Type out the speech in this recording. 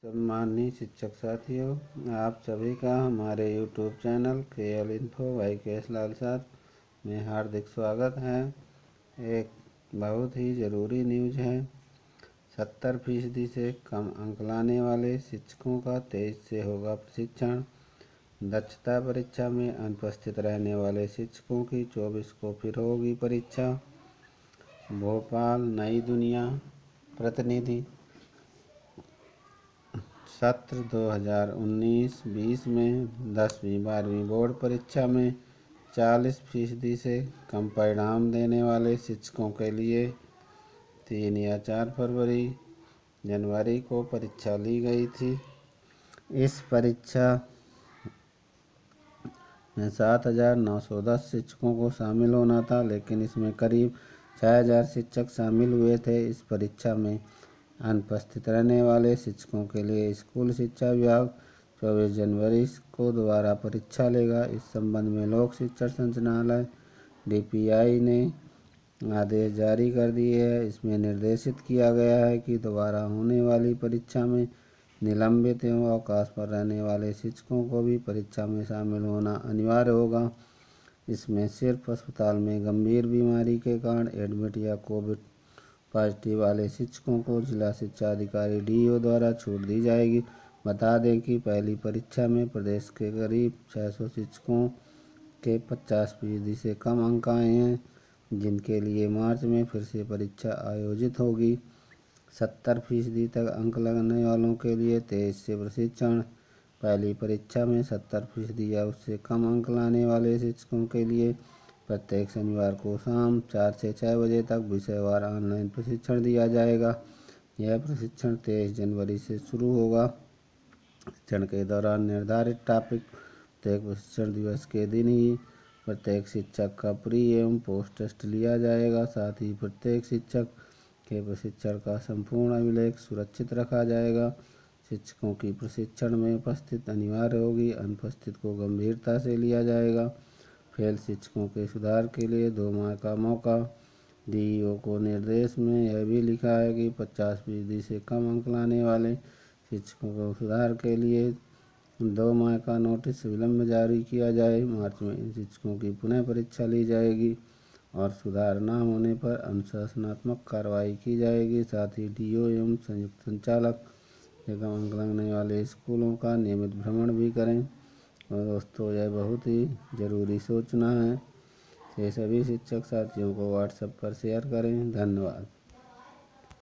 सम्माननीय शिक्षक साथियों, आप सभी का हमारे YouTube चैनल KL इन्फो भाई केश लाल साहब में हार्दिक स्वागत है। एक बहुत ही ज़रूरी न्यूज़ है। 70% से कम अंक लाने वाले शिक्षकों का 23 से होगा प्रशिक्षण। दक्षता परीक्षा में अनुपस्थित रहने वाले शिक्षकों की 24 को फिर होगी परीक्षा। भोपाल नई दुनिया प्रतिनिधि सत्र 2019-20 में 10वीं-12वीं बोर्ड परीक्षा में 40% से कम परिणाम देने वाले शिक्षकों के लिए 3 या 4 फरवरी जनवरी को परीक्षा ली गई थी। इस परीक्षा में 7,910 शिक्षकों को शामिल होना था, लेकिन इसमें करीब 6,000 शिक्षक शामिल हुए थे। इस परीक्षा में अनुपस्थित रहने वाले शिक्षकों के लिए स्कूल शिक्षा विभाग 24 जनवरी को दोबारा परीक्षा लेगा। इस संबंध में लोक शिक्षण संचालनालय DPI ने आदेश जारी कर दिए हैं। इसमें निर्देशित किया गया है कि दोबारा होने वाली परीक्षा में निलंबित एवं अवकाश पर रहने वाले शिक्षकों को भी परीक्षा में शामिल होना अनिवार्य होगा। इसमें सिर्फ अस्पताल में गंभीर बीमारी के कारण एडमिट या कोविड पॉजिटिव वाले शिक्षकों को जिला शिक्षा अधिकारी DO द्वारा छूट दी जाएगी। बता दें कि पहली परीक्षा में प्रदेश के करीब 600 शिक्षकों के 50% से कम अंक आए हैं, जिनके लिए मार्च में फिर से परीक्षा आयोजित होगी। 70% तक अंक लगने वालों के लिए 23 से प्रशिक्षण। पहली परीक्षा में 70% या उससे कम अंक लाने वाले शिक्षकों के लिए प्रत्येक शनिवार को शाम 4 से 6 बजे तक विषयवार ऑनलाइन प्रशिक्षण दिया जाएगा। यह प्रशिक्षण 23 जनवरी से शुरू होगा। प्रशिक्षण के दौरान निर्धारित टॉपिक प्रत्येक प्रशिक्षण दिवस के दिन ही प्रत्येक शिक्षक का प्री एवं पोस्ट टेस्ट लिया जाएगा। साथ ही प्रत्येक शिक्षक के प्रशिक्षण का संपूर्ण अभिलेख सुरक्षित रखा जाएगा। शिक्षकों की प्रशिक्षण में उपस्थिति अनिवार्य होगी। अनुपस्थित को गंभीरता से लिया जाएगा। फेल शिक्षकों के सुधार के लिए 2 माह का मौका। DO को निर्देश में यह भी लिखा है कि 50% से कम अंक लाने वाले शिक्षकों को सुधार के लिए 2 माह का नोटिस विलंब जारी किया जाए। मार्च में इन शिक्षकों की पुनः परीक्षा ली जाएगी और सुधार न होने पर अनुशासनात्मक कार्रवाई की जाएगी। साथ ही DO एवं संयुक्त संचालक कम अंक लगने वाले स्कूलों का नियमित भ्रमण भी करें। और दोस्तों, यह बहुत ही ज़रूरी सूचना है। ये सभी शिक्षक साथियों को WhatsApp पर शेयर करें। धन्यवाद।